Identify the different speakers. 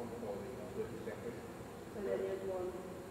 Speaker 1: one falling with the second.
Speaker 2: So there is one.